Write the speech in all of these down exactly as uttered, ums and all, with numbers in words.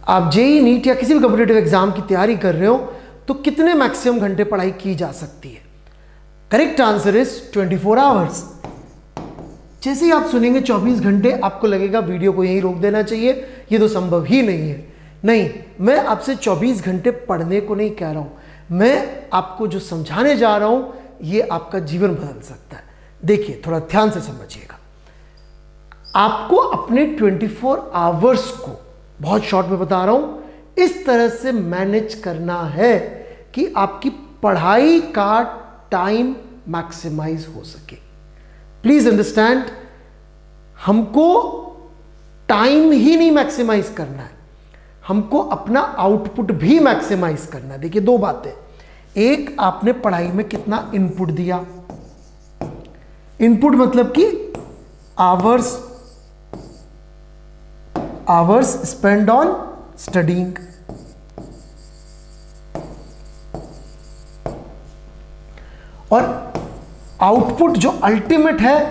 आप JEE NEET या किसी भी कॉम्पिटिटिव एग्जाम की तैयारी कर रहे हो तो कितने मैक्सिमम घंटे पढ़ाई की जा सकती है? Correct answer is twenty four hours. जैसे ही आप सुनेंगे चौबीस घंटे, आपको लगेगा वीडियो को यहीं रोक देना चाहिए, ये तो संभव ही नहीं है। नहीं, मैं आपसे चौबीस घंटे पढ़ने को नहीं कह रहा हूं, मैं आपको जो समझाने जा रहा हूं ये आपका जीवन बदल सकता है। देखिए, थोड़ा ध्यान से समझिएगा। आपको अपने चौबीस आवर्स को, बहुत शॉर्ट में बता रहा हूं, इस तरह से मैनेज करना है कि आपकी पढ़ाई का टाइम मैक्सिमाइज हो सके। प्लीज अंडरस्टैंड, हमको टाइम ही नहीं मैक्सिमाइज करना है, हमको अपना आउटपुट भी मैक्सिमाइज करना है। देखिए, दो बातें। एक, आपने पढ़ाई में कितना इनपुट दिया। इनपुट मतलब कि hours hours spend on studying. और आउटपुट जो अल्टीमेट है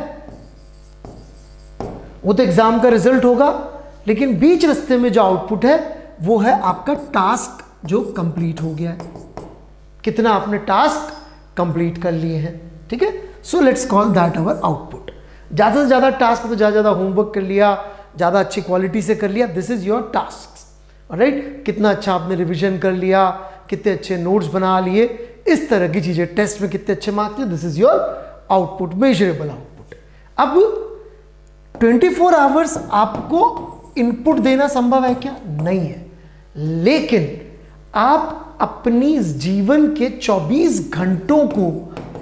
वो तो एग्जाम का रिजल्ट होगा, लेकिन बीच रास्ते में जो आउटपुट है वो है आपका टास्क जो कंप्लीट हो गया है, कितना आपने टास्क कंप्लीट कर लिए हैं। ठीक है, so let's call that our output. ज्यादा से ज्यादा टास्क तो ज्यादा ज्यादा होमवर्क कर लिया, ज्यादा अच्छी क्वालिटी से कर लिया, this is your task. Right, कितना अच्छा आपने रिवीजन कर लिया, कितने अच्छे नोट्स बना लिए, इस तरह की चीजें, टेस्ट में कितने अच्छे marks, this is your output, measurable output. अब चौबीस आवर्स आपको इनपुट देना संभव है क्या? नहीं है, लेकिन आप अपनी जीवन के चौबीस घंटों को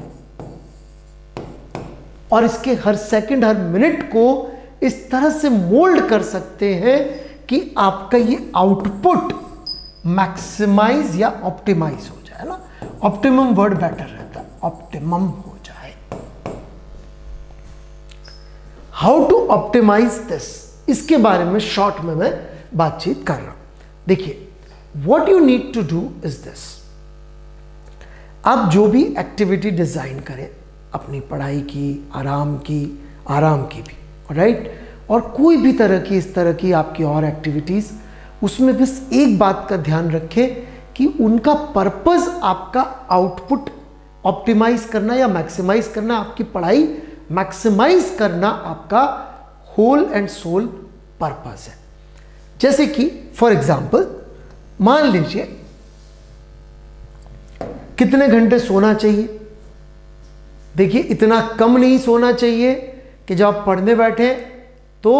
और इसके हर सेकंड, हर मिनट को इस तरह से मोल्ड कर सकते हैं कि आपका ये आउटपुट मैक्सिमाइज या ऑप्टिमाइज हो जाए ना। ऑप्टिमम वर्ड बेटर रहता है, ऑप्टिमम हो जाए। हाउ टू ऑप्टिमाइज दिस, इसके बारे में शॉर्ट में मैं बातचीत कर रहा हूं। देखिए, what you need to do is this. आप जो भी एक्टिविटी डिजाइन करें, अपनी पढ़ाई की, आराम की, आराम की भी, राइट, और कोई भी तरह की इस तरह की आपकी और एक्टिविटीज, उसमें बस एक बात का ध्यान रखें कि उनका पर्पस आपका आउटपुट ऑप्टिमाइज करना या मैक्सिमाइज करना, आपकी पढ़ाई मैक्सिमाइज करना आपका होल एंड सोल पर्पस है। जैसे कि फॉर एग्जांपल, मान लीजिए कितने घंटे सोना चाहिए। देखिए, इतना कम नहीं सोना चाहिए कि जब आप पढ़ने बैठे तो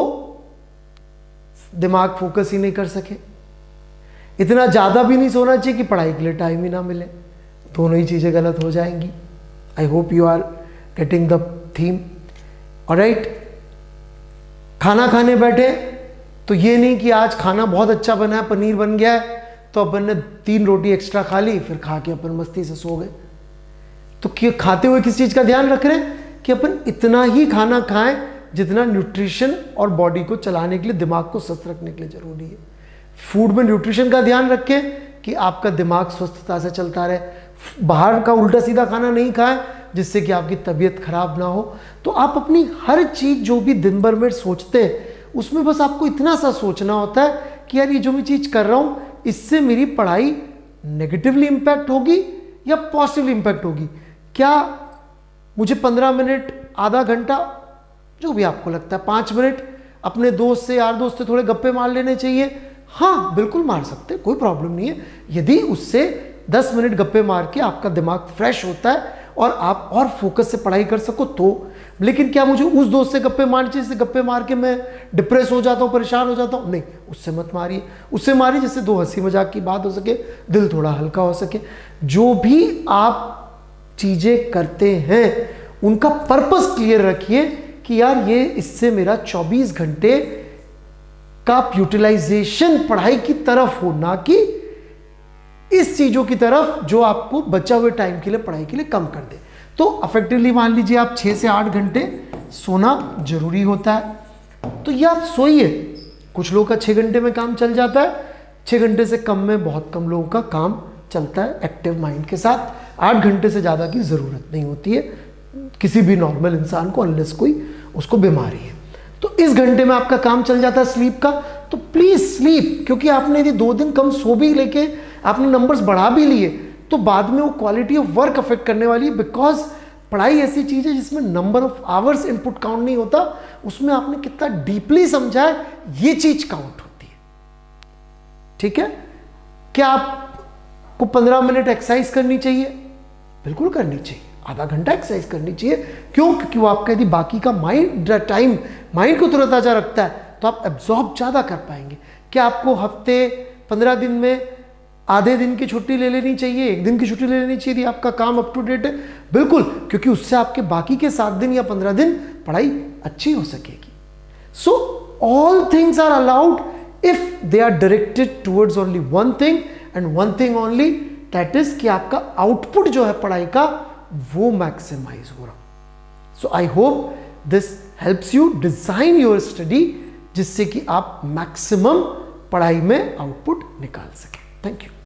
दिमाग फोकस ही नहीं कर सके, इतना ज़्यादा भी नहीं सोना चाहिए कि पढ़ाई के लिए टाइम ही ना मिले। दोनों ही चीज़ें गलत हो जाएंगी। I hope you are getting the theme. Alright, खाना खाने बैठे तो ये नहीं कि आज खाना बहुत अच्छा बना है, पनीर बन गया है तो अपन ने तीन रोटी एक्स्ट्रा खा ली, फिर खा के अपन मस्ती से सो गए। तो क्या खाते हुए किस चीज़ का ध्यान रख रहे हैं कि अपन इतना ही खाना खाएं जितना न्यूट्रिशन और बॉडी को चलाने के लिए, दिमाग को स्वस्थ रखने के लिए जरूरी है। फूड में न्यूट्रिशन का ध्यान रखें कि आपका दिमाग स्वस्थता से चलता रहे। बाहर का उल्टा सीधा खाना नहीं खाएं जिससे कि आपकी तबीयत खराब ना हो। तो आप अपनी हर चीज़ जो भी दिन भर में सोचते हैं, उसमें बस आपको इतना सा सोचना होता है कि यार ये जो मैं चीज़ कर रहा हूँ इससे मेरी पढ़ाई नेगेटिवली इम्पैक्ट होगी या पॉजिटिवली इम्पैक्ट होगी। क्या मुझे पंद्रह मिनट, आधा घंटा, जो भी आपको लगता है, पाँच मिनट अपने दोस्त से, यार दोस्त से थोड़े गप्पे मार लेने चाहिए? हाँ, बिल्कुल मार सकते, कोई प्रॉब्लम नहीं है। यदि उससे दस मिनट गप्पे मार के आपका दिमाग फ्रेश होता है और आप और फोकस से पढ़ाई कर सको तो। लेकिन क्या मुझे उस दोस्त से गप्पे मारने चाहिए जिससे गप्पे मार के मैं डिप्रेस हो जाता हूँ, परेशान हो जाता हूँ? नहीं, उससे मत मारिए। उससे मारिए जिससे दो हंसी मजाक की बात हो सके, दिल थोड़ा हल्का हो सके। जो भी आप चीज़ें करते हैं उनका पर्पस क्लियर रखिए कि यार ये इससे मेरा चौबीस घंटे का यूटिलाइजेशन पढ़ाई की तरफ हो, ना कि इस चीज़ों की तरफ जो आपको बचा हुए टाइम के लिए, पढ़ाई के लिए कम कर दे। तो अफेक्टिवली मान लीजिए आप छः से आठ घंटे सोना जरूरी होता है, तो ये आप सोइए। कुछ लोगों का छः घंटे में काम चल जाता है, छः घंटे से कम में बहुत कम लोगों का काम चलता है एक्टिव माइंड के साथ। आठ घंटे से ज़्यादा की ज़रूरत नहीं होती है किसी भी नॉर्मल इंसान को, अनलेस कोई उसको बीमारी है। तो इस घंटे में आपका काम चल जाता है स्लीप का, तो प्लीज स्लीप, क्योंकि आपने यदि दो दिन कम सो भी लेके आपने नंबर्स बढ़ा भी लिए तो बाद में वो क्वालिटी ऑफ वर्क अफेक्ट करने वाली है। बिकॉज पढ़ाई ऐसी चीज है जिसमें number of hours input count नहीं होता, उसमें आपने कितना डीपली समझा है ये चीज काउंट होती है। ठीक है, क्या आपको पंद्रह मिनट एक्सरसाइज करनी चाहिए? बिल्कुल करनी चाहिए, आधा घंटा एक्सरसाइज करनी चाहिए। क्यों? क्योंकि वो आपका यदि बाकी का माइंड टाइम माइंड को तुरंताजा रखता है तो आप एब्जॉर्ब ज़्यादा कर पाएंगे। क्या आपको हफ्ते पंद्रह दिन में आधे दिन की छुट्टी ले लेनी चाहिए, एक दिन की छुट्टी ले लेनी चाहिए यदि आपका काम अप टू डेट है? बिल्कुल, क्योंकि उससे आपके बाकी के सात दिन या पंद्रह दिन पढ़ाई अच्छी हो सकेगी। So all things are allowed if they are directed towards only one thing and one thing only, that is कि आपका आउटपुट जो है पढ़ाई का वो मैक्सिमाइज हो रहा। So I hope this helps you design your study, जिससे कि आप मैक्सिमम पढ़ाई में आउटपुट निकाल सकें। Thank you.